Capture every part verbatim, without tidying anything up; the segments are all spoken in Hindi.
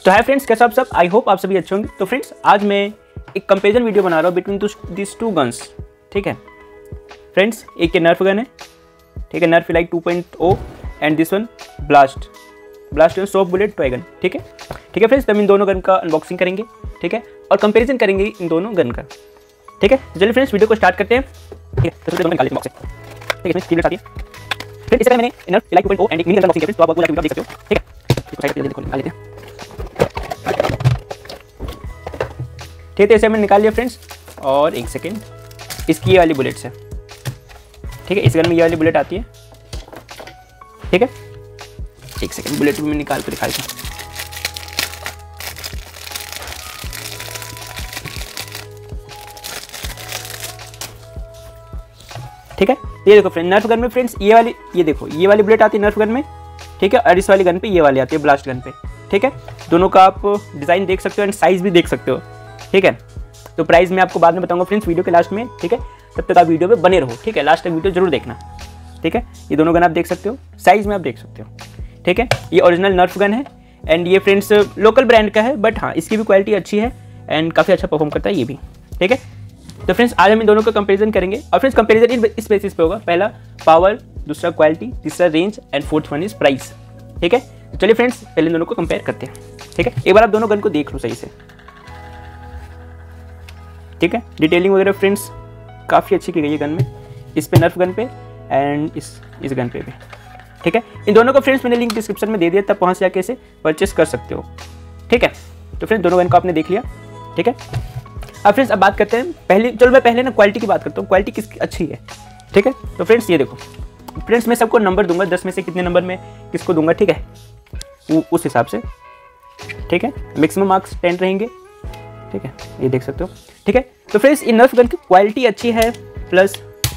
सो हाय फ्रेंड्स, कैसे आप सब? आई होप आप सभी अच्छे होंगे। तो फ्रेंड्स, आज मैं एक कंपेरिजन वीडियो बना रहा हूँ बिटवीन दिस टू गन्स। ठीक है फ्रेंड्स, एक ये नर्फ गन है, ठीक है, Nerf Elite two point O and this one blast blast soft bullet toy gun. ठीक है ठीक है फ्रेंड्स, हम इन दोनों गन का अनबॉक्सिंग करेंगे, ठीक है, और कंपेरिजन करेंगे इन दोनों गन का। ठीक है, चलिए फ्रेंड्स वीडियो को स्टार्ट करते हैं। ठीक है, तो दोनों निकाल लेते हैं बॉक्स से। ठीक है, इसमें स्टील आती है। फिर इस तरह मैंने Nerf Elite two point O and एक मिनी गन अनबॉक्सिंग किया फ्रेंड्स, तो आप पूरा वीडियो देख सकते हो। ठीक है, इसको साइड पे देखो, निकाल लेते हैं। ठीक है, इसे मैंने निकाल लिया फ्रेंड्स। और एक सेकेंड, इसकी ये वाली बुलेट्स है। ठीक है, इस गन में ये वाली बुलेट आती है। ठीक है, एक सेकेंड, बुलेट भी मैं निकाल कर दिखा देता हूँ। ठीक है, ये देखो फ्रेंड, नर्फ गन में फ्रेंड्स ये वाली, ये देखो ये वाली बुलेट आती है नर्फ गन में। ठीक है, और इस वाली गन पे ये वाली आती है ब्लास्ट गन पे। ठीक है, दोनों का आप डिज़ाइन देख सकते हो एंड साइज़ भी देख सकते हो। ठीक है, तो प्राइस मैं आपको बाद में बताऊंगा फ्रेंड्स वीडियो के लास्ट में। ठीक है, तब तक आप वीडियो पे बने रहो। ठीक है, लास्ट तक वीडियो जरूर देखना। ठीक है, ये दोनों गन आप देख सकते हो, साइज़ में आप देख सकते हो। ठीक है, ये ओरिजिनल नर्फ गन है एंड ये फ्रेंड्स लोकल ब्रांड का है, बट हाँ इसकी भी क्वालिटी अच्छी है एंड काफ़ी अच्छा परफॉर्म करता है ये भी। ठीक है, तो फ्रेंड्स आज हम इन दोनों का कंपैरिजन करेंगे। और फ्रेंड्स कंपैरिजन इस बेसिस पे होगा, पहला पावर, दूसरा क्वालिटी, तीसरा range and fourth one is price. ठीक है, तो चलिए फ्रेंड्स पहले इन दोनों को कंपेयर करते हैं। ठीक है, एक बार आप दोनों गन को देख लो सही से। ठीक है, डिटेलिंग वगैरह फ्रेंड्स काफ़ी अच्छी की गई है गन में, इस पे नर्फ गन पे एंड इस इस गन पे भी। ठीक है, इन दोनों का फ्रेंड्स मैंने लिंक डिस्क्रिप्शन में दे दिया, तब वहाँ से जाके इसे परचेस कर सकते हो। ठीक है, तो फ्रेंड्स दोनों गन को आपने देख लिया। ठीक है, अब फ्रेंड्स अब बात करते हैं पहले, चलो मैं पहले ना क्वालिटी की बात करता हूँ, क्वालिटी किसकी अच्छी है। ठीक है, तो फ्रेंड्स ये देखो फ्रेंड्स, मैं सबको नंबर दूंगा, दस में से कितने नंबर में किसको दूंगा। ठीक है, वो उस हिसाब से। ठीक है, मैक्सिमम मार्क्स टेन रहेंगे। ठीक है, ये देख सकते हो। ठीक है, तो फ्रेंड्स इन नर्फ गन की क्वालिटी अच्छी है प्लस,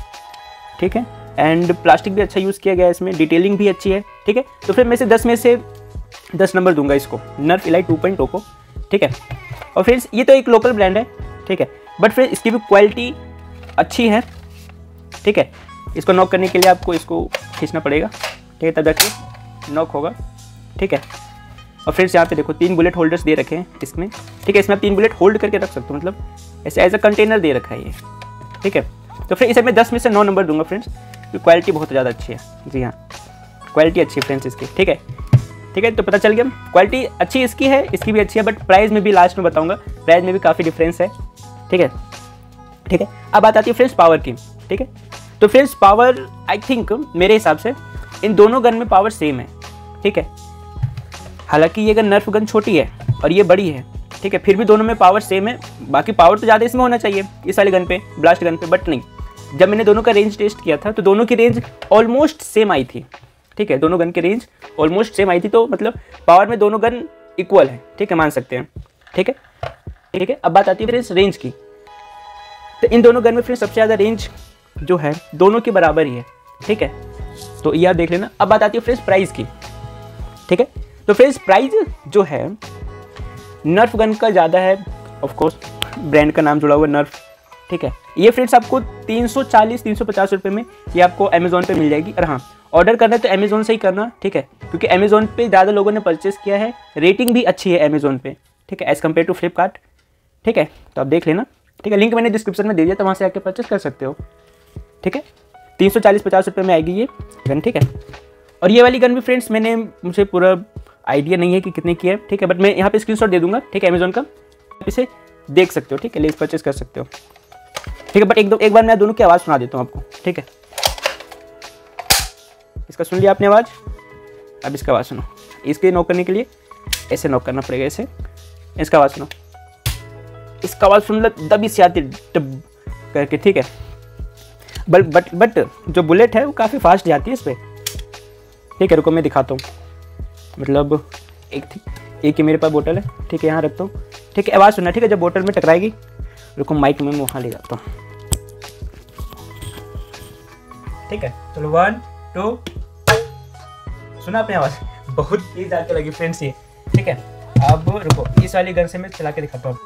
ठीक है, एंड प्लास्टिक भी अच्छा यूज़ किया गया है इसमें, डिटेलिंग भी अच्छी है। ठीक है, तो फिर मैं से दस में से दस नंबर दूंगा इसको, Nerf Elite two point O को। ठीक है, और फ्रेंड्स ये तो एक लोकल ब्रांड है। ठीक है, बट फिर इसकी भी क्वालिटी अच्छी है। ठीक है, इसको नॉक करने के लिए आपको इसको खींचना पड़ेगा। ठीक है, तब जाके नॉक होगा। ठीक है, और फ्रेंड्स यहाँ पे देखो तीन बुलेट होल्डर्स दे रखे हैं इसमें। ठीक है, इसमें आप तीन बुलेट होल्ड करके रख सकते हो, मतलब ऐसे एज अ कंटेनर दे रखा है ये। ठीक है, तो फिर इसे मैं दस में से नौ नंबर दूंगा फ्रेंड्स, क्योंकि क्वालिटी बहुत ज़्यादा अच्छी है। जी हाँ, क्वालिटी अच्छी है फ्रेंड्स इसकी। ठीक है ठीक है, तो पता चल गया क्वालिटी अच्छी इसकी है, इसकी भी अच्छी है, बट प्राइस में भी लास्ट में बताऊंगा, प्राइस में भी काफ़ी डिफरेंस है। ठीक है ठीक है, अब बात आती है फ्रेंड्स पावर की। ठीक है, तो फ्रेंड्स पावर आई थिंक मेरे हिसाब से इन दोनों गन में पावर सेम है। ठीक है, हालांकि ये गन नर्फ गन छोटी है और ये बड़ी है। ठीक है, फिर भी दोनों में पावर सेम है। बाकी पावर तो ज़्यादा इसमें होना चाहिए इस वाली गन पे, ब्लास्ट गन पे, बट नहीं। जब मैंने दोनों का रेंज टेस्ट किया था तो दोनों की रेंज ऑलमोस्ट सेम आई थी। ठीक है, दोनों गन की रेंज ऑलमोस्ट सेम आई थी, तो मतलब पावर में दोनों गन इक्वल है। ठीक है, मान सकते हैं। ठीक है ठीक है, अब बात आती है फ्रेंड्स रेंज की। तो इन दोनों गन में फ्रेंड्स सबसे ज़्यादा रेंज जो है दोनों के बराबर ही है। ठीक है, तो ये आप देख लेना। अब बात आती है फ्रेंड्स प्राइस की। ठीक है, तो फ्रेंड्स प्राइस जो है नर्फ गन का ज़्यादा है, ऑफ कोर्स ब्रांड का नाम जुड़ा हुआ नर्फ। ठीक है, ये फ्रेंड्स आपको तीन सौ चालीस तीन सौ पचास रुपये में ये आपको अमेज़ॉन पे मिल जाएगी। और हाँ, ऑर्डर करना है तो अमेज़ॉन से ही करना। ठीक है, क्योंकि अमेज़ॉन पे ज़्यादा लोगों ने परचेस किया है, रेटिंग भी अच्छी है अमेज़ॉन पे। ठीक है, एज़ कम्पेयर टू फ्लिपकार्ट। ठीक है, तो आप देख लेना। ठीक है, लिंक मैंने डिस्क्रिप्शन में दे दिया, तो वहाँ से आके परचेस कर सकते हो। ठीक है, तीन सौ चालीस पचास रुपये में आएगी ये गन। ठीक है, और ये वाली गन भी फ्रेंड्स मैंने, मुझे पूरा आइडिया नहीं है कि कितने की है। ठीक है, बट मैं यहाँ पे स्क्रीनशॉट दे दूंगा। ठीक है, अमेज़ॉन का, आप इसे देख सकते हो। ठीक है, ले परचेस कर सकते हो। ठीक है, बट एक दो एक बार मैं दोनों की आवाज़ सुना देता हूँ आपको। ठीक है, इसका सुन लिया आपने आवाज़, अब इसका आवाज़ सुनो। इसके नॉक करने के लिए ऐसे नॉक करना पड़ेगा, ऐसे। इसका आवाज़ सुनो, इसका आवाज़ सुन लो, दबी से आती डब करके। ठीक है, बट बट बट जो बुलेट है वो काफ़ी फास्ट जाती है इस पर। ठीक है, रुको मैं दिखाता हूँ, मतलब एक थी एक ही मेरे पास बोतल है। ठीक है, यहाँ रखता हूँ। ठीक है, आवाज़ सुनना। ठीक है, जब बोतल में टकराएगी, रुको माइक में मैं वहाँ ले जाता हूँ। ठीक है, चलो वन टू, सुना आपने आवाज़? बहुत तेज आके लगी फ्रेंड्स ये। ठीक है, अब रुको, इस वाली गन से मैं चला के दिखाता हूँ।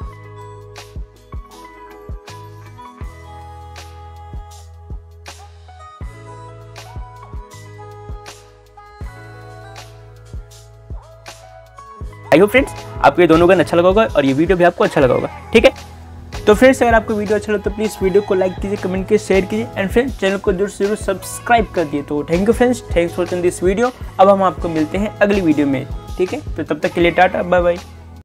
आई होप फ्रेंड्स आपको ये दोनों गन अच्छा लगा होगा और ये वीडियो भी आपको अच्छा लगा होगा। ठीक है, तो फ्रेंड्स अगर आपको वीडियो अच्छा लगा तो प्लीज़ वीडियो को लाइक कीजिए, कमेंट कीजिए, शेयर कीजिए एंड फ्रेंड्स चैनल को जरूर जरूर सब्सक्राइब कर दिए। तो thank you friends, thanks for watching this video. अब हम आपको मिलते हैं अगली वीडियो में। ठीक है, तो तब तक के लिए टाटा, बाय बाय।